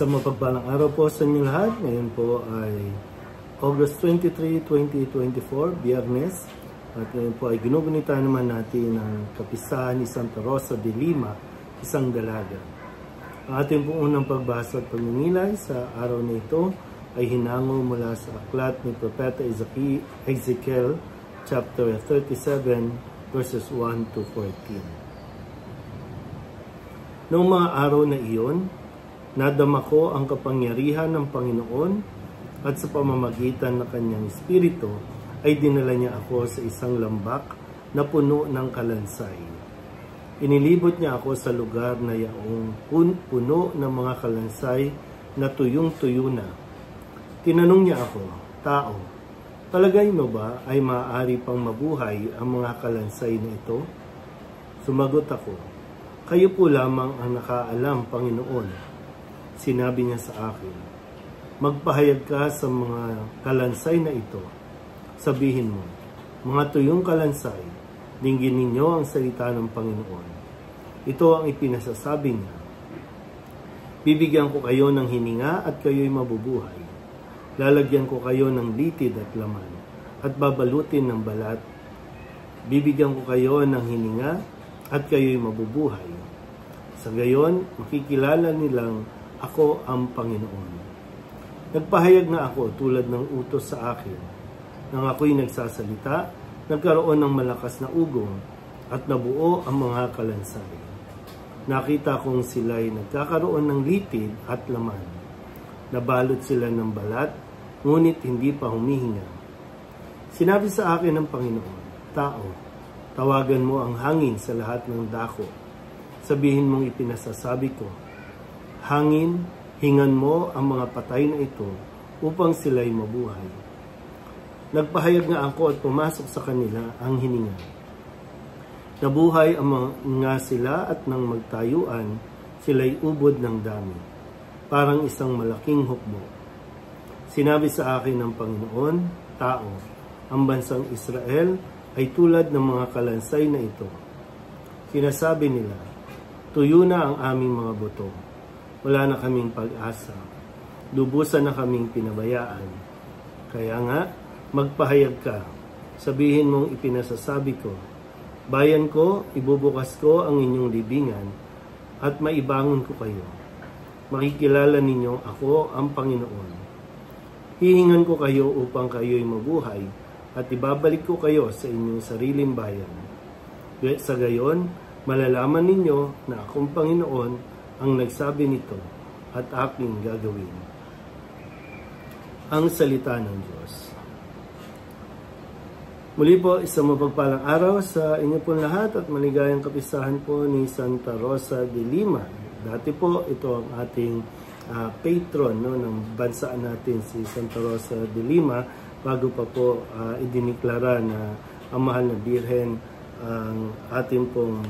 Sa mapagpalang araw po sa inyo lahat. Ngayon po ay August 23, 2024, Biyernes. At ngayon po ay ginugunita naman natin ang kapistahan ni Santa Rosa de Lima, isang dalaga. Ang ating pong unang pagbasa at pagninilay sa araw na ito ay hinango mula sa aklat ni Propeta Ezekiel, chapter 37, verses 1 to 14. Noong mga araw na iyon, nadama ko ang kapangyarihan ng Panginoon at sa pamamagitan ng kanyang espiritu ay dinala niya ako sa isang lambak na puno ng kalansay. Inilibot niya ako sa lugar na yaong puno ng mga kalansay na tuyong-tuyo na. Tinanong niya ako, "Tao, palagay mo ba ay maaari pang mabuhay ang mga kalansay na ito?" Sumagot ako, "Kayo po lamang ang nakaalam, Panginoon." Sinabi niya sa akin, "Magpahayag ka sa mga kalansay na ito. Sabihin mo, mga tuyong kalansay, dinggin ninyo ang salita ng Panginoon. Ito ang ipinasasabi niya. Bibigyan ko kayo ng hininga at kayo'y mabubuhay. Lalagyan ko kayo ng litid at laman at babalutin ng balat. Bibigyan ko kayo ng hininga at kayo'y mabubuhay. Sa gayon, makikilala nilang ako ang Panginoon." Nagpahayag na ako tulad ng utos sa akin. Nang ako'y nagsasalita, nagkaroon ng malakas na ugong at nabuo ang mga kalansay. Nakita kong sila'y nagkakaroon ng litid at laman. Nabalot sila ng balat, ngunit hindi pa humihinga. Sinabi sa akin ng Panginoon, "Tao, tawagan mo ang hangin sa lahat ng dako. Sabihin mong ipinasasabi ko, hangin, hingan mo ang mga patay na ito upang sila'y mabuhay." Nagpahayag nga ako at pumasok sa kanila ang hininga. Nabuhay ang mga sila at nang magtayuan, sila'y ubod ng dami, parang isang malaking hukbo. Sinabi sa akin ng Panginoon, "Tao, ang bansang Israel ay tulad ng mga kalansay na ito." Sinasabi nila, "Tuyo na ang aming mga buto. Wala na kaming pag-asa. Lubusan na kaming pinabayaan. Kaya nga, magpahayag ka. Sabihin mong ipinasasabi ko, bayan ko, ibubukas ko ang inyong libingan at maibangon ko kayo. Makikilala ninyo ako ang Panginoon. Hihingan ko kayo upang kayo'y mabuhay at ibabalik ko kayo sa inyong sariling bayan. Sa gayon, malalaman ninyo na akong Panginoon ang nagsabi nito at aking gagawin." Ang salita ng Diyos. Muli po, isang mapagpalang araw sa inyo po lahat at maligayang kapistahan po ni Santa Rosa de Lima. Dati po, ito ang ating patron ng bansa natin, si Santa Rosa de Lima, bago pa po idiniklara na ang mahal na Birhen ang ating pong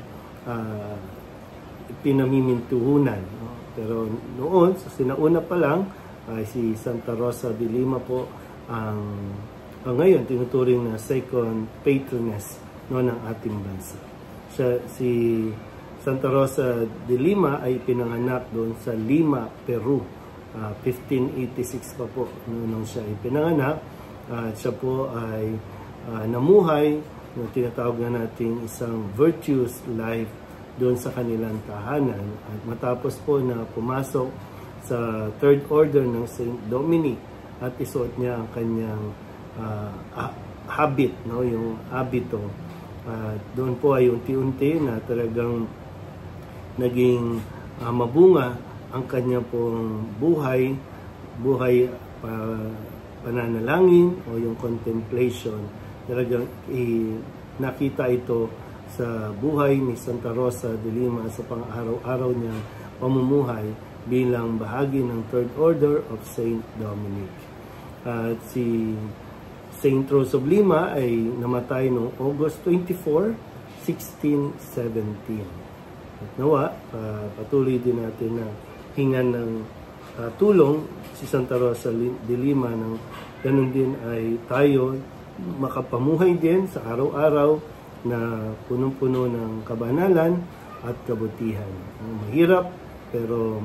pinamimintuhunan. Pero noon, sa sinauna pa lang, si Santa Rosa de Lima po ang ngayon tinuturing na second patroness ng ating bansa. Si Santa Rosa de Lima ay pinanganak doon sa Lima, Peru. 1586 pa po nung siya ay pinanganak. Siya po ay namuhay na tinatawag na natin isang virtuous life doon sa kanilang tahanan. At matapos po na pumasok sa Third Order ng Saint Dominic at isuot niya ang kanyang habit, yung habito. Doon po ay unti-unti na talagang naging mabunga ang kanya pong buhay pananalangin o yung contemplation. Talagang nakita ito sa buhay ni Santa Rosa de Lima sa pang-araw-araw niyang pamumuhay bilang bahagi ng Third Order of Saint Dominic. At si Saint Rose of Lima ay namatay noong August 24, 1617. At nawa, patuloy din natin na hingan ng tulong si Santa Rosa de Lima nang ganun din ay tayo makapamuhay din sa araw-araw na punong-puno ng kabanalan at kabutihan. Mahirap pero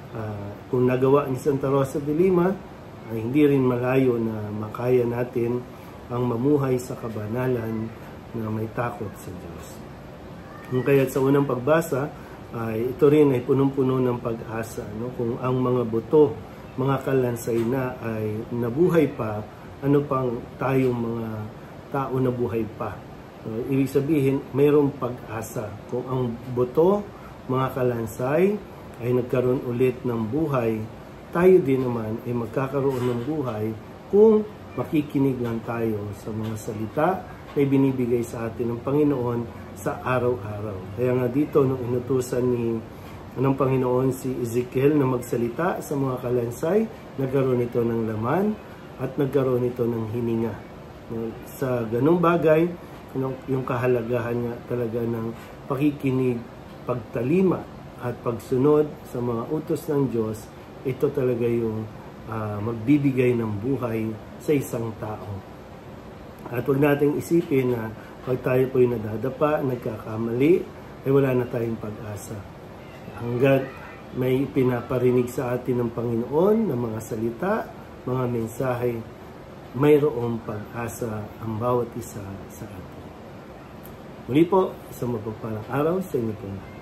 Kung nagawa ni Santa Rosa de Lima, ay hindi rin malayo na makaya natin ang mamuhay sa kabanalan na may takot sa Diyos. Kaya sa unang pagbasa, ito rin ay punong-puno ng pag-asa. No? Kung ang mga buto, mga kalansay na ay nabuhay pa, ano pang tayong mga tao na buhay pa? Ibig sabihin, mayroong pag-asa. Kung ang buto, mga kalansay, ay nagkaroon ulit ng buhay, tayo din naman ay magkakaroon ng buhay kung makikinig lang tayo sa mga salita na binibigay sa atin ng Panginoon sa araw-araw. Kaya nga dito, nung inutusan ng Panginoon si Ezekiel na magsalita sa mga kalansay, nagkaroon ito ng laman at nagkaroon ito ng hininga. Sa ganung bagay, yung kahalagahan nga talaga ng pakikinig, pagtalima at pagsunod sa mga utos ng Diyos, ito talaga yung magbibigay ng buhay sa isang tao. At huwag nating isipin na pag tayo po'y nadadapa, nagkakamali, ay wala na tayong pag-asa. Hanggat may pinaparinig sa atin ng Panginoon ng mga salita, mga mensahe, mayroong pag-asa ang bawat isa sa atin. Muli po, isang mapagpalang araw sa inyo po.